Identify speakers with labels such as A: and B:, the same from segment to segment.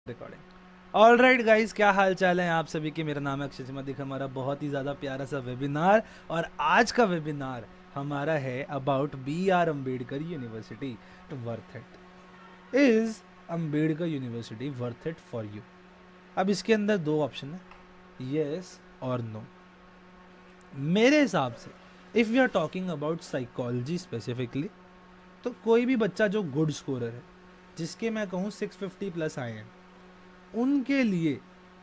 A: Recording. All right guys, क्या हाल चाल है आप सभी के। मेरा नाम है अक्षय सिंह। हमारा बहुत ही ज़्यादा प्यारा सा वेबिनार, और आज का वेबिनार हमारा है about BR Ambedkar university worth it. Is Ambedkar university worth it for you? अब इसके अंदर दो ऑप्शन है, येस और नो। मेरे हिसाब से if you are talking about psychology specifically, तो कोई भी बच्चा जो गुड स्कोरर है, जिसके मैं कहूँ 650 प्लस आए हैं, उनके लिए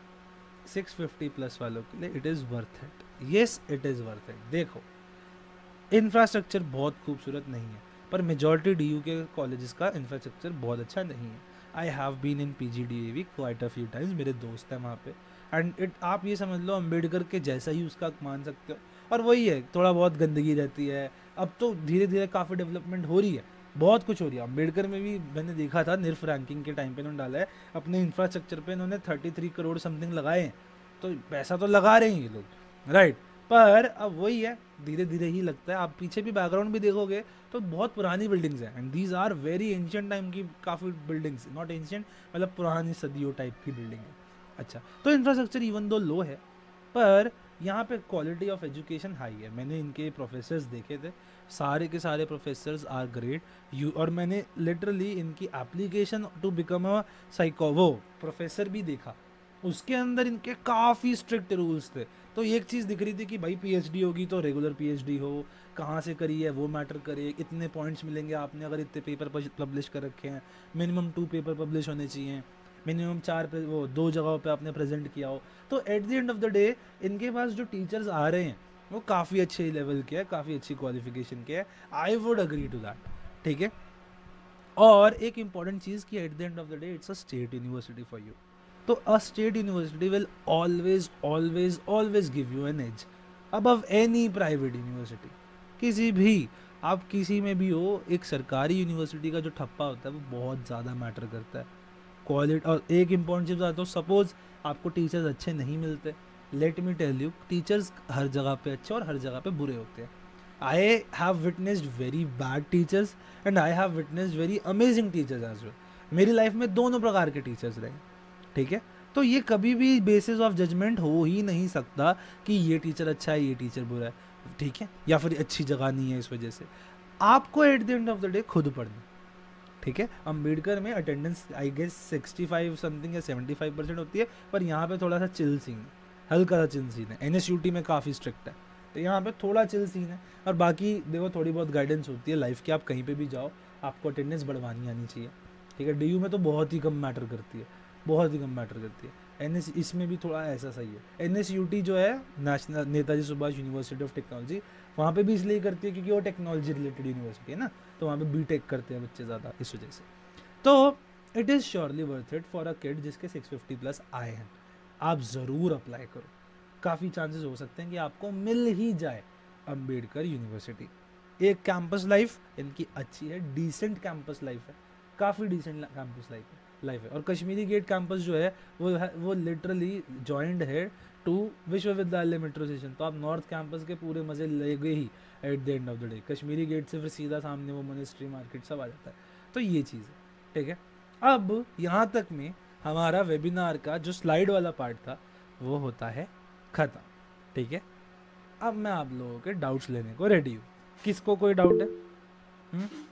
A: 650 प्लस वालों के लिए it is worth it. Yes, it is worth it. देखो, इंफ्रास्ट्रक्चर बहुत खूबसूरत नहीं है, पर मेजॉरिटी DU के कॉलेजेस का इंफ्रास्ट्रक्चर बहुत अच्छा नहीं है। I have been in PGDAV quite a few times, मेरे दोस्त हैं वहाँ पे, एंड इट आप ये समझ लो अम्बेडकर के जैसा ही उसका मान सकते हो। और वही है, थोड़ा बहुत गंदगी रहती है। अब तो धीरे धीरे काफ़ी डेवलपमेंट हो रही है, बहुत कुछ हो रही है। अम्बेडकर में भी मैंने देखा था, निर्फ रैंकिंग के टाइम पे इन्होंने डाला है अपने इंफ्रास्ट्रक्चर पे, इन्होंने 33 करोड़ समथिंग लगाए हैं। तो पैसा तो लगा रहे हैं ये लोग, राइट। पर अब वही है, धीरे धीरे ही लगता है। आप पीछे भी बैकग्राउंड भी देखोगे तो बहुत पुरानी बिल्डिंग्स हैं, and these are very ancient time की काफ़ी बिल्डिंग्स, नॉट एंशियंट मतलब पुरानी सदियों टाइप की बिल्डिंग है। अच्छा, तो इंफ्रास्ट्रक्चर इवन दो लो है, पर यहाँ पे क्वालिटी ऑफ एजुकेशन हाई है। मैंने इनके प्रोफेसर्स देखे थे, सारे के सारे प्रोफेसर्स आर ग्रेट। यू और मैंने लिटरली इनकी application to become a psycho वो प्रोफेसर भी देखा, उसके अंदर इनके काफ़ी स्ट्रिक्ट रूल्स थे। तो एक चीज़ दिख रही थी कि भाई PhD होगी तो रेगुलर PhD हो, कहाँ से करी है वो मैटर करे, इतने पॉइंट्स मिलेंगे आपने अगर इतने पेपर पब्लिश कर रखे हैं, मिनिमम 2 पेपर पब्लिश होने चाहिए, मिनिमम 4 पे वो 2 जगहों पे आपने प्रेजेंट किया हो। तो at the end of the day इनके पास जो टीचर्स आ रहे हैं वो काफ़ी अच्छे लेवल के हैं, काफ़ी अच्छी क्वालिफिकेशन के हैं। I would agree to that, ठीक है। और एक इंपॉर्टेंट चीज़ कि at the end of the day it's a state university for you. तो a state university will always always always give you an edge above any private university. किसी भी, आप किसी में भी हो, एक सरकारी यूनिवर्सिटी का जो ठप्पा होता है वो बहुत ज़्यादा मैटर करता है, क्वालिटी। और एक इंपॉर्टेंट चीज़ आता है, सपोज आपको टीचर्स अच्छे नहीं मिलते, let me tell you, teachers हर जगह पे अच्छे और हर जगह पे बुरे होते हैं। I have witnessed very bad teachers and I have witnessed very amazing teachers as well. मेरी लाइफ में दोनों प्रकार के टीचर्स रहे, ठीक है। तो ये कभी भी बेसिस ऑफ जजमेंट हो ही नहीं सकता कि ये टीचर अच्छा है ये टीचर बुरा है, ठीक है, या फिर अच्छी जगह नहीं है इस वजह से। आपको at the end of the day खुद पढ़ना, ठीक है। अम्बेडकर में अटेंडेंस आई गेस 65 समथिंग या 75% होती है, पर यहाँ पे थोड़ा सा चिल सीन है, हल्का सा चिल सीन है। NSUT में काफ़ी स्ट्रिक्ट है, तो यहाँ पे थोड़ा चिल सीन है। और बाकी देखो, थोड़ी बहुत गाइडेंस होती है लाइफ की, आप कहीं पे भी जाओ आपको अटेंडेंस बढ़वानी आनी चाहिए, ठीक है। DU में तो बहुत ही कम मैटर करती है, बहुत ही कम मैटर करती है। NS इसमें भी थोड़ा ऐसा सही है। NSUT जो है, national Netaji Subhash university of technology, वहाँ पे भी इसलिए करती है क्योंकि वो टेक्नोलॉजी रिलेटेड यूनिवर्सिटी है ना, तो वहाँ पे BTech करते हैं बच्चे ज़्यादा, इस वजह से। तो it is surely worth it for a kid जिसके 650 प्लस आए हैं। आप ज़रूर अप्लाई करो, काफ़ी चांसेस हो सकते हैं कि आपको मिल ही जाए अम्बेडकर यूनिवर्सिटी। एक कैंपस लाइफ इनकी अच्छी है, डिसेंट कैंपस लाइफ है, काफ़ी डिसेंट कैंपस लाइफ है। और कश्मीरी गेट कैंपस जो है वो लिटरली जॉइंड है टू विश्वविद्यालय मेट्रो स्टेशन। तो आप नॉर्थ कैंपस के पूरे मज़े लेगे ही at the end of the day. Kashmiri gate से फिर सीधा सामने वो मॉनेस्ट्री मार्केट सब आ जाता है। तो ये चीज़ है, ठीक है। अब यहाँ तक में हमारा वेबिनार का जो स्लाइड वाला पार्ट था वो होता है ख़त्म, ठीक है। अब मैं आप लोगों के डाउट्स लेने को रेडी हूँ। किसको कोई डाउट है?